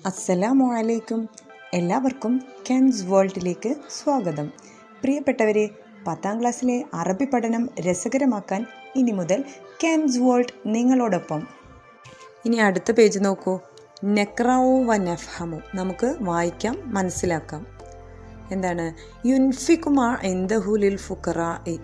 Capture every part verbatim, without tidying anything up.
അസ്സലാമു അലൈക്കും. എല്ലാവർക്കും കെൻസ് വേൾഡിലേക്ക് സ്വാഗതം. പ്രിയപ്പെട്ടവരെ, പത്താം ക്ലാസ്സിലെ അറബി പഠനം രസകരമാക്കാൻ ഇനി മുതൽ കെൻസ് വേൾഡ് നിങ്ങളോടൊപ്പം. ഇനി അടുത്ത പേജ് നോക്കൂ. നക്റഉ വ നഫ്ഹമു, നമുക്ക് വായിക്കാം, മനസ്സിലാക്കാം. എന്താണ്? യുൻഫിഖു മാ ഇൻദഹു ലിൽ ഫുഖറാഇ,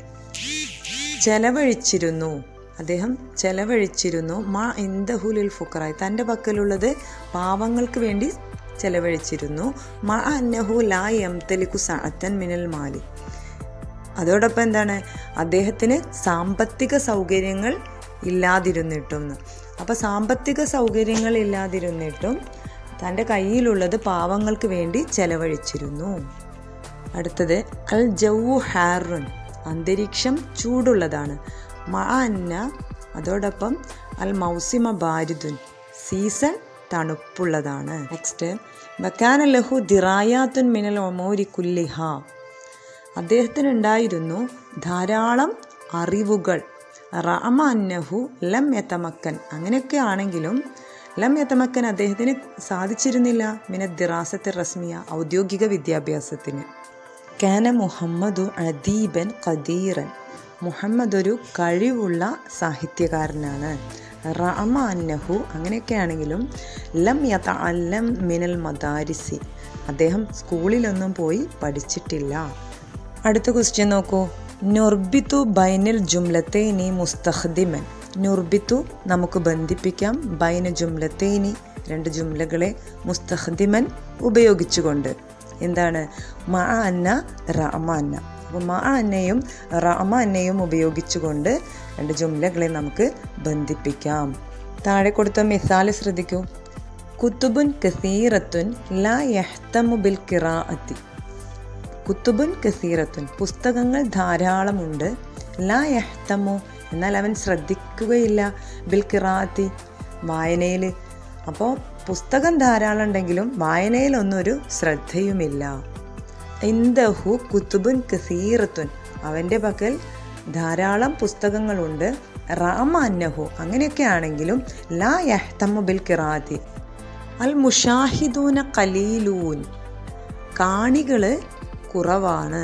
ചെലവഴിച്ചിരുന്നു, അദ്ദേഹം ചെലവഴിച്ചിരുന്നു. മാ ഇൻദഹു ലിൽ ഫുഖറാഇ, തൻ്റെ പക്കലുള്ളത് പാവങ്ങൾക്ക് വേണ്ടി ചെലവഴിച്ചിരുന്നു. മാ അന്നഹു ലാ യംതലികു സഅതൻ മിനൽ മാലി, അതോടൊപ്പം എന്താണ്? അദ്ദേഹത്തിന് സാമ്പത്തിക സൗകര്യങ്ങൾ ഇല്ലാതിരുന്നിട്ടും. അപ്പോൾ സാമ്പത്തിക സൗകര്യങ്ങൾ ഇല്ലാതിരുന്നിട്ടും തൻ്റെ കയ്യിലുള്ളത് പാവങ്ങൾക്ക് വേണ്ടി ചെലവഴിച്ചിരുന്നു. അടുത്തത് അൽ ജൗവു ഹാറുൻ, അന്തരീക്ഷം ചൂടുള്ളതാണ്. മഅ അന്ന, അതോടൊപ്പം അൽ മൗസിമ ബാരിദുൻ, സീസൺ തണുപ്പുള്ളതാണ്. നെക്സ്റ്റ് വകാന ലഹു ദിറായാത്തുൻ മിനൽ ഉമൂരി കുല്ലിഹ, അദ്ദേഹത്തിനുണ്ടായിരുന്നു ധാരാളം അറിവുകൾ. റഅമ അന്നഹു ലം യതമക്കൻ, അങ്ങനെയൊക്കെ ആണെങ്കിലും ലം യതമക്കൻ, അദ്ദേഹത്തിന് സാധിച്ചിരുന്നില്ല മിന ദിറാസത്ത് റസ്മിയ, ഔദ്യോഗിക വിദ്യാഭ്യാസത്തിന്. കാന മുഹമ്മദു അദീബൻ ഖദീറൻ, മുഹമ്മദ് ഒരു കഴിവുള്ള സാഹിത്യകാരനാണ്. റഅമ അന്നഹു, അങ്ങനെയൊക്കെയാണെങ്കിലും ലം യതഅല്ലം മിനൽ മദാരിസി, അദ്ദേഹം സ്കൂളിലൊന്നും പോയി പഠിച്ചിട്ടില്ല. അടുത്ത ക്വസ്റ്റ്യൻ നോക്കൂ. നുർബിത്തു ബൈനൽ ജുംലത്തൈനി മുസ്തഖ്ദിമൻ, നുർബിത്തു നമുക്ക് ബന്ധിപ്പിക്കാം, ബൈന ജുംലത്തൈനി രണ്ട് ജുംലകളെ, മുസ്തഖ്ദിമൻ ഉപയോഗിച്ചുകൊണ്ട്. എന്താണ്? മഅ അന്ന റഅമ അന്ന, അപ്പോൾ മഅ അന്നയും റഅമ അന്നയും ഉപയോഗിച്ചുകൊണ്ട് രണ്ട് ജുംലകളെ നമുക്ക് ബന്ധിപ്പിക്കാം. താഴെ കൊടുത്ത മിസാല് ശ്രദ്ധിക്കൂ. കുത്തുബുൻ കസീറത്തുൻ ലാ യഹ്തമു ബിൽ ഖിറാഅത്തി, കുത്തുബുൻ കസീറത്തുൻ, പുസ്തകങ്ങൾ ധാരാളമുണ്ട്. ലാ യഹ്തമു, എന്നാൽ അവൻ ശ്രദ്ധിക്കുകയില്ല, ബിൽ ഖിറാഅത്തി, വായനയിൽ. അപ്പോൾ പുസ്തകം ധാരാളം ഉണ്ടെങ്കിലും വായനയിലൊന്നും ഒരു ശ്രദ്ധയുമില്ല. ഇൻദഹു കുത്തുബുൻ കസീറത്തുൻ, അവൻ്റെ പക്കൽ ധാരാളം പുസ്തകങ്ങളുണ്ട്. റഅമ അന്നഹു, അങ്ങനെയൊക്കെ ആണെങ്കിലും ലാ യഹ്തമു ബിൽ ഖിറാഅത്തി. അൽ മുഷാഹിദൂന ഖലീലൂൻ, കാണികൾ കുറവാണ്.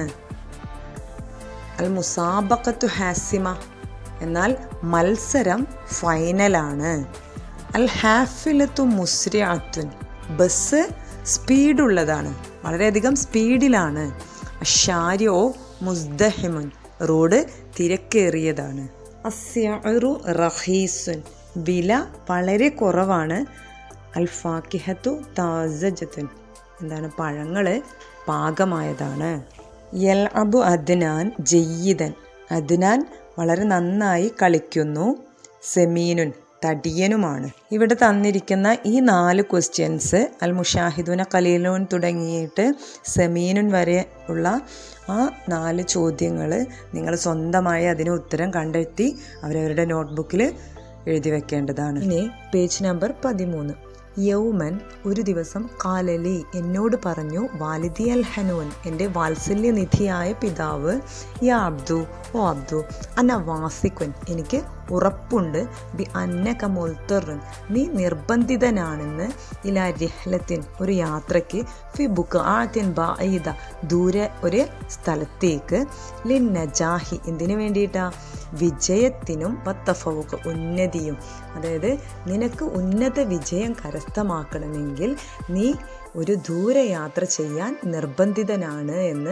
അൽ മുസാബഖത്തു ഹാസിമ, എന്നാൽ മത്സരം ഫൈനലാണ്. അൽ ഹാഫിലത്തു മുസ്രിഅത്തുൻ, ബസ് സ്പീഡുള്ളതാണ്, വളരെയധികം സ്പീഡിലാണ്. അഷാരിഉ മുസ്ദഹിമുൻ, റോഡ് തിരക്കേറിയതാണ്. അസ്യഉറു റഖീസുൻ, വില വളരെ കുറവാണ്. അൽ ഫാക്കിഹത്തു താസജത്തുൻ, എന്താണ്? പഴങ്ങൾ പാകമായതാണ്. യൽഅബു അദ്നാൻ ജയ്യിദൻ, അദ്നാൻ വളരെ നന്നായി കളിക്കുന്നു. സെമീനുൻ, തടിയനുമാണ്. ഇവിടെ തന്നിരിക്കുന്ന ഈ നാല് ക്വസ്റ്റ്യൻസ്, അൽ മുഷാഹിദുന ഖലീലൂൻ തുടങ്ങിയിട്ട് സെമീനുൻ വരെ ഉള്ള ആ നാല് ചോദ്യങ്ങൾ നിങ്ങൾ സ്വന്തമായി അതിന് ഉത്തരം കണ്ടെത്തി അവരവരുടെ നോട്ട്ബുക്കിൽ എഴുതി വെക്കേണ്ടതാണ്. ഇനി പേജ് നമ്പർ പതിമൂന്ന്. യൗമൻ, ഒരു ദിവസം, കാലലി, എന്നോട് പറഞ്ഞു, വാലിദി അൽ ഹനൂൻ, എൻ്റെ വാത്സല്യനിധിയായ പിതാവ്, യാ അബ്ദു, ഓ അബ്ദു, അന്ന വാസിക്കുൻ, എനിക്ക് ഉറപ്പുണ്ട്, ബി അന്നക മുൽത്തറുൻ, നീ നിർബന്ധിതനാണെന്ന്, ഇലാ റിഹ്ലത്തിൻ, ഒരു യാത്രയ്ക്ക്, ഫി ബുഖഅത്തിൻ ബഈദ, ദൂരെ ഒരു സ്ഥലത്തേക്ക്, ലിൻ നജാഹി, എന്തിനു വേണ്ടിയിട്ടാ? വിജയത്തിനും, വത്തഫവുക്ക്, ഉന്നതിയും. അതായത് നിനക്ക് ഉന്നത വിജയം കരസ്ഥമാക്കണമെങ്കിൽ നീ ഒരു ദൂരയാത്ര ചെയ്യാൻ നിർബന്ധിതനാണ് എന്ന്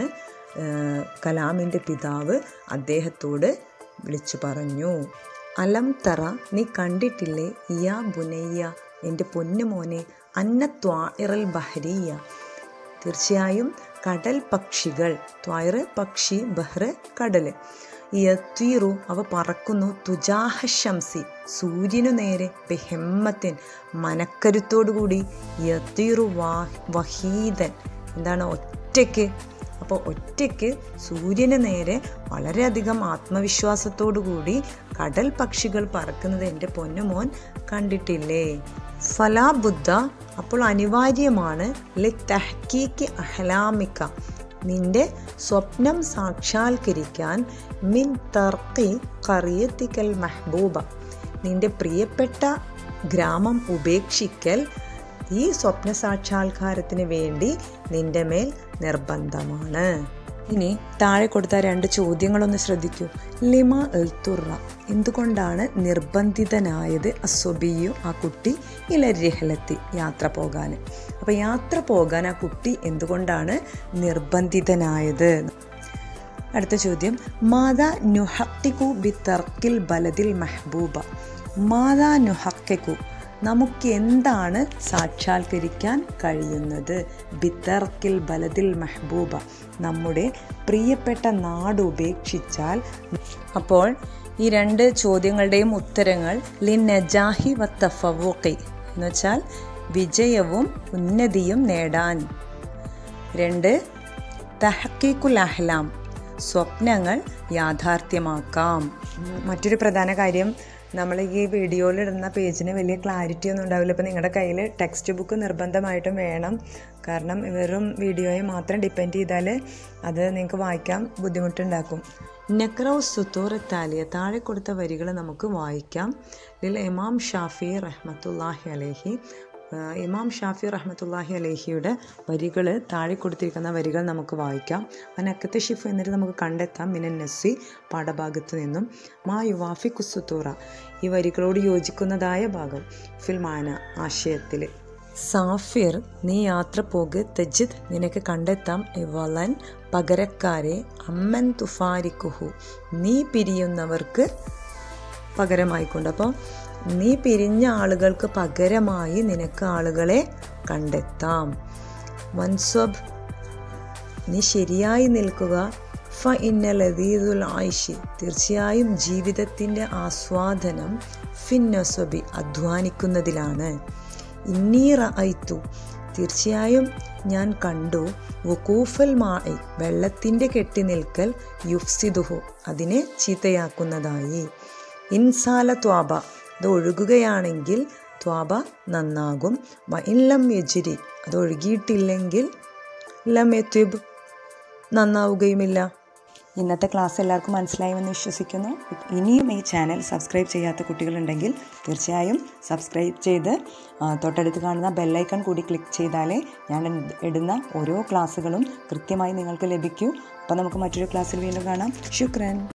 കലാമിൻ്റെ പിതാവ് അദ്ദേഹത്തോട് വിളിച്ചു പറഞ്ഞു. അലം തറ, നീ കണ്ടിട്ടില്ലേ, യാ ബുനയ്യ, എൻ്റെ പൊന്നുമോനെ, അന്ന ത്വാഇറൽ ബഹരിയ, തീർച്ചയായും കടൽ പക്ഷികൾ, ത്വായിറ് പക്ഷി, ബഹ്റ് കടൽ, യത്തീറു, അവ പറക്കുന്നു, തുജാഹ ശംസി, സൂര്യനു നേരെ, ബെഹമ്മത്തിൻ, മനക്കരുത്തോടുകൂടി, യത്തീറു വാ വഹീദൻ, എന്താണ്? ഒറ്റയ്ക്ക്. അപ്പോൾ ഒറ്റയ്ക്ക് സൂര്യന് നേരെ വളരെയധികം ആത്മവിശ്വാസത്തോടു കൂടി കടൽ പക്ഷികൾ പറക്കുന്നത് എൻ്റെ പൊന്നുമോൻ കണ്ടിട്ടില്ലേ? ഫലാ ബുദ്ധ, അപ്പോൾ അനിവാര്യമാണ്, ലി തഹ്കീക്ക് അഹ്ലാമിക്ക, നിന്റെ സ്വപ്നം സാക്ഷാത്കരിക്കാൻ, മിൻ തർക്കി ഖറിയത്തിക്കൽ മെഹബൂബ, നിന്റെ പ്രിയപ്പെട്ട ഗ്രാമം ഉപേക്ഷിക്കൽ, ഈ സ്വപ്ന സാക്ഷാത്കാരത്തിന് വേണ്ടി നിന്റെ മേൽ നിർബന്ധമാണ്. ഇനി താഴെ കൊടുത്ത രണ്ട് ചോദ്യങ്ങളൊന്ന് ശ്രദ്ധിക്കൂ. ലിമ അൽ തുറ, എന്തുകൊണ്ടാണ് നിർബന്ധിതനായത് അസ്വബിയു, ആ കുട്ടി, ഇലരിഹലത്തി, യാത്ര പോകാൻ. അപ്പോൾ യാത്ര പോകാൻ ആ കുട്ടി എന്തുകൊണ്ടാണ് നിർബന്ധിതനായത്? അടുത്ത ചോദ്യം, മാതാ നുഹക്കിക്കു ബി തർക്കിൽ ബലദിൽ മെഹബൂബ. മാതാ നുഹക്കിക്കു, നമുക്ക് എന്താണ് സാക്ഷാത്കരിക്കാൻ കഴിയുന്നത്? ബിത്തർക്കിൽ ബലദിൽ മെഹബൂബ, നമ്മുടെ പ്രിയപ്പെട്ട നാട് ഉപേക്ഷിച്ചാൽ. അപ്പോൾ ഈ രണ്ട് ചോദ്യങ്ങളുടെയും ഉത്തരങ്ങൾ ലിൻ നജാഹി വ തഫവുഖി എന്ന് വെച്ചാൽ വിജയവും ഉന്നതിയും നേടാൻ. രണ്ട്, തഹ്ഖീഖുൽ അഹ്ലാം, സ്വപ്നങ്ങൾ യാഥാർത്ഥ്യമാക്കാം. മറ്റൊരു പ്രധാന കാര്യം, നമ്മൾ ഈ വീഡിയോയിലിടുന്ന പേജിന് വലിയ ക്ലാരിറ്റി ഒന്നും ഉണ്ടാവില്ല. ഇപ്പോൾ നിങ്ങളുടെ കയ്യിൽ ടെക്സ്റ്റ് ബുക്ക് നിർബന്ധമായിട്ടും വേണം. കാരണം വെറും വീഡിയോയെ മാത്രം ഡിപ്പെൻഡ് ചെയ്താൽ അത് നിങ്ങൾക്ക് വായിക്കാൻ ബുദ്ധിമുട്ടുണ്ടാക്കും. നക്റൗ സുത്തൂർ താലിയ, താഴെ കൊടുത്ത വരികൾ നമുക്ക് വായിക്കാം. ലിൽ ഇമാം ഷാഫി റഹ്മത്തുള്ളാഹി അലൈഹി, ഇമാം ഷാഫി റഹ്മത്തുള്ളാഹി അലൈഹിയുടെ വരികൾ, താഴെ കൊടുത്തിരിക്കുന്ന വരികൾ നമുക്ക് വായിക്കാം. അനക്കത്തെ ഷിഫ് എന്നിട്ട് നമുക്ക് കണ്ടെത്താം മിനൻ നസ്സി, പാഠഭാഗത്ത് നിന്നും. മാ യുവാഫി കുസുത്തൂറ, ഈ വരികളോട് യോജിക്കുന്നതായ ഭാഗം. ഫിൽമാന, ആശയത്തിൽ. സാഫിർ, നീ യാത്ര പോക്. തജിദ്, നിനക്ക് കണ്ടെത്താം. ഇവലൻ, പകരക്കാരെ. അമ്മൻ തുഫാരിക്കുഹു, നീ പിരിയുന്നവർക്ക് പകരമായിക്കൊണ്ട്. അപ്പോൾ നീ പിരിഞ്ഞ ആളുകൾക്ക് പകരമായി നിനക്ക് ആളുകളെ കണ്ടെത്താം. വൻസ്വബ്, നീ ശരിയായി നിൽക്കുക. ഫ ഇന്നലദീദുൽ ആയിഷി, തീർച്ചയായും ജീവിതത്തിൻ്റെ ആസ്വാദനം. ഫിന്നസ്വബി, അധ്വാനിക്കുന്നതിലാണ്. ഇന്നി റഅയ്തു, തീർച്ചയായും ഞാൻ കണ്ടു. വുഖൂഫൽ മായി, വെള്ളത്തിൻ്റെ കെട്ടി നിൽക്കൽ. യുഫ്സിദുഹു, അതിനെ ചീത്തയാക്കുന്നതായി. ഇൻസാല ത്വാബ, അത് ഒഴുകുകയാണെങ്കിൽ ത്വാബ നന്നാകും. വ ഇൻ ലം യജ്രി, അത് ഒഴുകിയിട്ടില്ലെങ്കിൽ ലം യത്വിബ്, നന്നാവുകയുമില്ല. ഇന്നത്തെ ക്ലാസ് എല്ലാവർക്കും മനസ്സിലായുമെന്ന് വിശ്വസിക്കുന്നു. ഇനിയും ഈ ചാനൽ സബ്സ്ക്രൈബ് ചെയ്യാത്ത കുട്ടികളുണ്ടെങ്കിൽ തീർച്ചയായും സബ്സ്ക്രൈബ് ചെയ്ത് തൊട്ടടുത്ത് കാണുന്ന ബെല്ലൈക്കൺ കൂടി ക്ലിക്ക് ചെയ്താലേ ഞാൻ ഇടുന്ന ഓരോ ക്ലാസ്സുകളും കൃത്യമായി നിങ്ങൾക്ക് ലഭിക്കൂ. അപ്പോൾ നമുക്ക് മറ്റൊരു ക്ലാസ്സിൽ വീണ്ടും കാണാം. ശുക്രൻ.